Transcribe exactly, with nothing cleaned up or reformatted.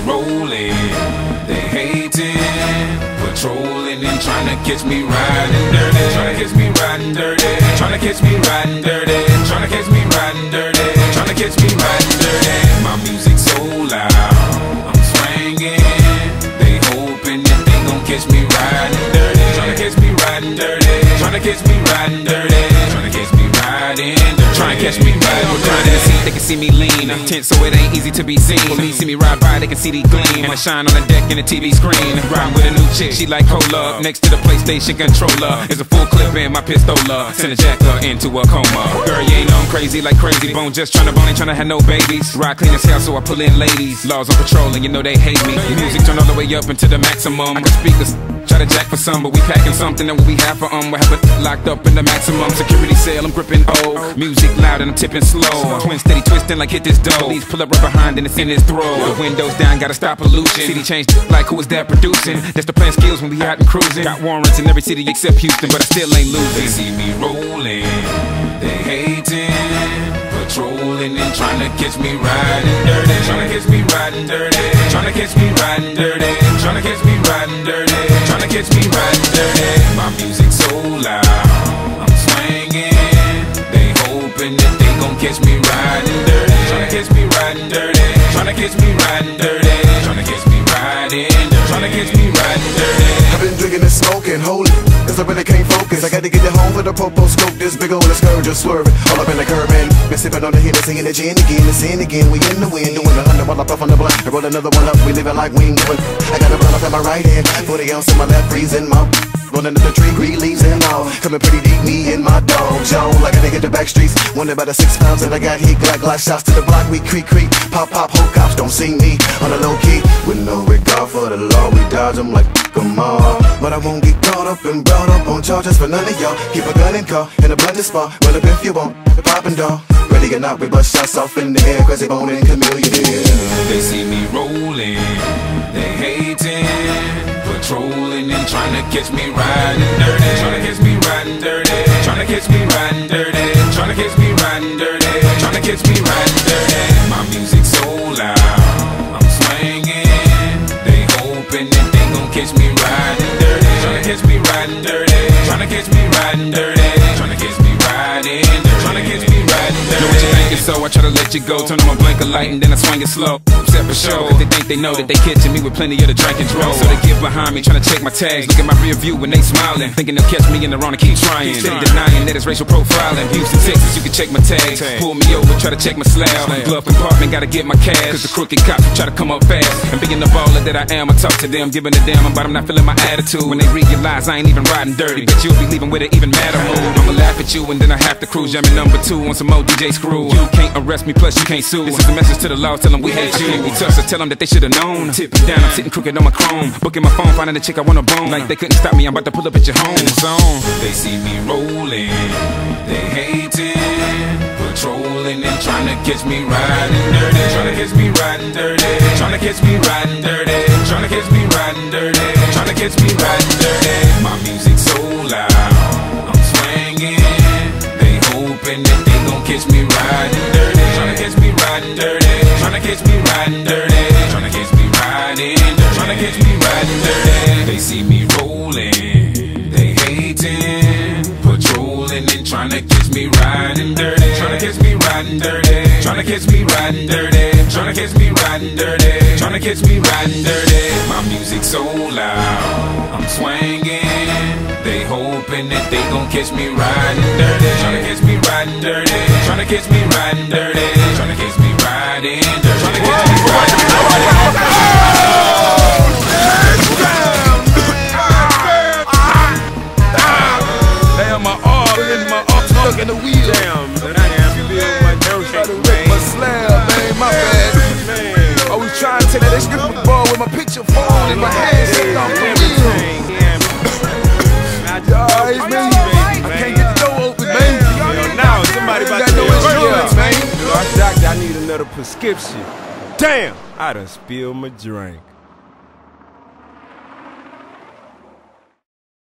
rolling, they hating, patrolling and trying to catch me riding dirty, trying to catch me riding dirty, trying to catch me riding dirty, trying to catch me riding dirty, trying to catch me riding dirty. My music so loud, I'm swinging, they hoping that they gon' catch me riding dirty, trying to catch me riding dirty, trying to catch me riding dirty, trying to catch me riding dirty, trying to catch me riding dirty. In the seat, they can see me lean, tense so it ain't easy to be seen. When they see me ride by, they can see the gleam, and I shine on the deck in the T V screen. Riding with a new chick, she like cola. Next to the PlayStation controller is a full clip in my pistola. Send a jacker into a coma. Girl, you ain't know I'm crazy like crazy bone. Just tryna bone, ain't tryna have no babies. Ride clean as hell, so I pull in ladies. Laws on patrol, and you know they hate me. The music turn all the way up into the maximum. I got speakers, try to jack for some, but we packing something that we have for um. We have it locked up in the maximum security cell. I'm gripping O. Music loud and I'm tipping slow. Twin steady twisting like hit this dough. These pull up right behind and it's in his throat. The windows down, gotta stop pollution. City changed like who is that producing? That's the plan skills when we out and cruising. Got warrants in every city except Houston, but I still ain't losing. They see me rolling, they hating, patrolling and trying to catch me riding dirty, trying to catch me riding dirty, trying to catch me riding dirty, trying to catch me riding dirty, trying to catch me riding dirty. My music so loud, I'm swinging, they hoping that they gon' catch me riding dirty, trying to catch me riding dirty, trying to catch me riding dirty, trying to catch me riding dirty, trying to catch me riding dirty. I've been drinking and smoking, holy, cause I really can't focus. I gotta get it home with a popo scope, this big old scourge just swerving all up in the curb and been sipping on the Hennessy and the gin again, the sin again. We in the wind, doing a hundred while I puff on the blunt. I roll another one up, we living like we ain't giving. I got a blunt up in my right hand, forty ounce in my left, freezing my rolling up the tree, green leaves and all. Coming pretty deep, me and my dog Joe. Like I didn't hit the back streets, wondering about the six pounds that I got here. Glock, glock shots to the block, we creep, creep, pop, pop, whole cops don't see me on the low key. With no regard for the law, we dodge them like them all. But I won't get caught up and brought up on charges for none of y'all. Keep a gun in car, in a blended spot, run up if you want, poppin' dog. Ready or not, we bust shots off in the air, crazy bone and chameleon. They see me rolling, they hating, patrolling and trying to catch me riding dirty, trying to catch me riding dirty, trying to catch me riding dirty, trying to catch me riding dirty, trying to catch me riding dirty. My music so loud, I'm swinging, they hoping that they gon' catch me riding dirty, trying to catch me riding dirty, trying to catch me riding dirty, trying to catch me riding dirty, trying to catch me riding dirty. Know what you thinking, so I try to let you go. Turn on my blinker light and then I swing it slow. Set for show, cause they think they know that they catching me with plenty of the drink and draw. So they get behind me, trying to check my tags. Look at my rear view when they smiling, thinking they'll catch me in the wrong and keep trying. Steady denying that it's racial profiling. Houston, Texas, you can check my tags. Pull me over, try to check my slab. Glove compartment, gotta get my cash, cause the crooked cops try to come up fast. And being the baller that I am, I talk to them, giving a damn about them not feeling my attitude. When they realize I ain't even riding dirty, bet you'll be leaving with it even madder mood. I'ma laugh at you and then I have to cruise. Jamming number two on some more D J screw. You can't arrest me, plus you can't sue. This is a message to the law, tell them we hate you. We tough, so tell them that they should've known. Tipping down, I'm sitting crooked on my chrome. Booking my phone, finding a chick I wanna bone. Like they couldn't stop me, I'm about to pull up at your home. It's on. They see me rolling, they hating, patrolling and trying to catch me riding dirty, trying to catch me riding dirty, trying to catch me riding dirty, trying to catch me riding dirty, trying to catch me riding dirty. My music so loud, I'm swinging, they hoping that they gon' catch me riding dirty, trying to catch me riding dirty, trying to catch me riding dirty, trying to catch me riding dirty, trying to catch me riding dirty. They see me rolling, they hating, patrolling and trying to catch me riding dirty, trying to catch me riding dirty, trying to catch me riding dirty, trying to catch me riding dirty, trying to catch me riding dirty. My music so loud, I'm swinging, they hoping that they gon' catch me riding dirty, trying to catch me riding dirty, trying to catch me riding dirty, trying to catch me riding dirty, trying to catch me riding dirty. Stuck in the wheel. Damn, man, I can't feel my nerves. Try to rip my slab, man, my bad. Man, I was trying to take that stripper ball with my picture phone in my hand, sitting off the wheel. Alright, man, I can't get the door open, man. Yo, now somebody about to no insurance, man. Yo, doctor, I need another prescription. Damn, I done spilled my drink.